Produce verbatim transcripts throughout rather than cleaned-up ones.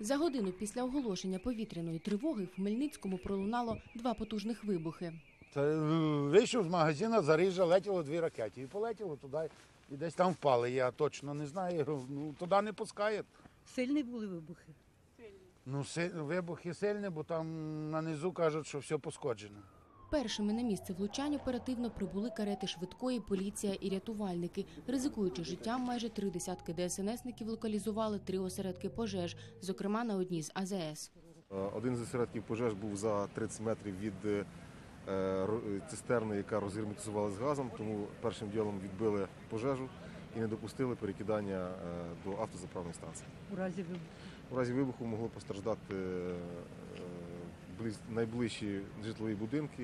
За годину після оголошення повітряної тривоги в Хмельницькому пролунало два потужних вибухи. Це вийшов з магазину, заріжа, летіло дві ракети. І полетіло туди, і десь там впали. Я точно не знаю, ну, туди не пускають. Сильні були вибухи? Ну, вибухи сильні, бо там на низу кажуть, що все пошкоджено. Першими на місце влучань оперативно прибули карети швидкої, поліція і рятувальники. Ризикуючи життям, майже три десятки ДСНСників локалізували три осередки пожеж, зокрема на одній з АЗС. Один з осередків пожеж був за тридцять метрів від цистерни, яка розгерметизувалася з газом, тому першим ділом відбили пожежу і не допустили перекидання до автозаправних станцій. У разі вибуху? У разі вибуху могли постраждати найближчі житлові будинки,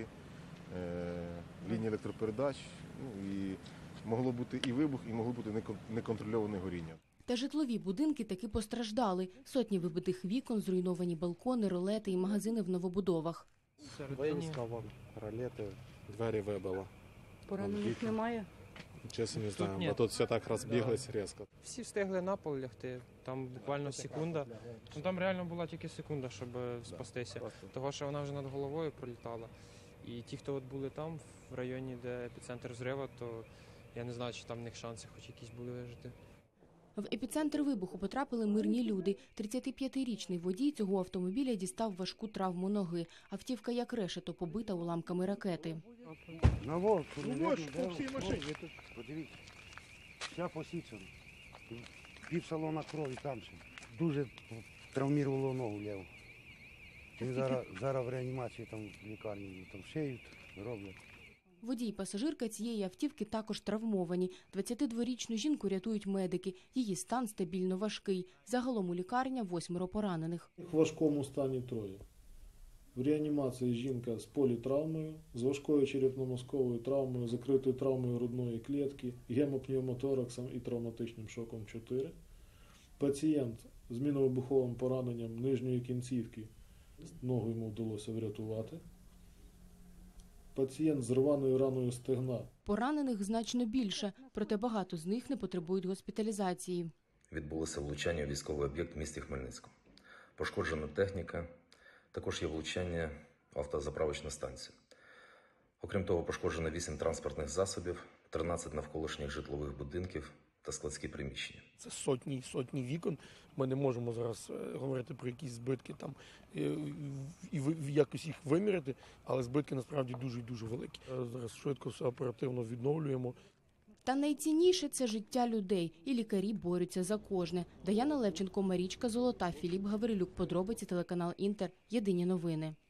лінії електропередач, ну, і могло бути і вибух, і могло бути неконтрольоване горіння. Та житлові будинки таки постраждали. Сотні вибитих вікон, зруйновані балкони, ролети і магазини в новобудовах. Винеска, вон, ролети, двері вибило. Поранених немає? Чесно не знаю, бо тут все так розбіглось різко. Всі встигли на пол лягти, там буквально секунда. Ну, там реально була тільки секунда, щоб спастися, того що вона вже над головою пролітала. І ті, хто от були там, в районі, де епіцентр взриву, то я не знаю, чи там в них шанси хоч якісь були вижити. В епіцентр вибуху потрапили мирні люди. тридцятип'ятирічний водій цього автомобіля дістав важку травму ноги. Автівка як решето побита уламками ракети. На вот, ну, ось, по всій машині. Подивіться, вся посічена. Пів салона крові там ще. Дуже травмувало ногу ліву. Він зараз, зараз в реанімації там в лікарні там шиють, роблять. Водій і пасажирка цієї автівки також травмовані. двадцятидворічну жінку рятують медики. Її стан стабільно важкий. Загалом у лікарні восьмеро поранених. В важкому стані троє. В реанімації жінка з політравмою, з важкою черепно-мозковою травмою, закритою травмою грудної клітки, гемопневмотораксом і травматичним шоком чотири. Пацієнт з міновибуховим пораненням нижньої кінцівки, ногу йому вдалося врятувати. Пацієнт з рваною раною стегна. Поранених значно більше, проте багато з них не потребують госпіталізації. Відбулося влучання у військовий об'єкт в місті Хмельницькому. Пошкоджена техніка, також є влучання в автозаправочну станцію. Окрім того, пошкоджено вісім транспортних засобів, тринадцять навколишніх житлових будинків та складські приміщення. Це сотні сотні вікон. Ми не можемо зараз говорити про якісь збитки там і якось їх виміряти, але збитки насправді дуже і дуже великі. Зараз швидко все оперативно відновлюємо. Та найцінніше – це життя людей, і лікарі борються за кожне. Даяна Левченко, Марічка Золота, Філіп Гаврилюк, подробиці, телеканал Інтер, єдині новини.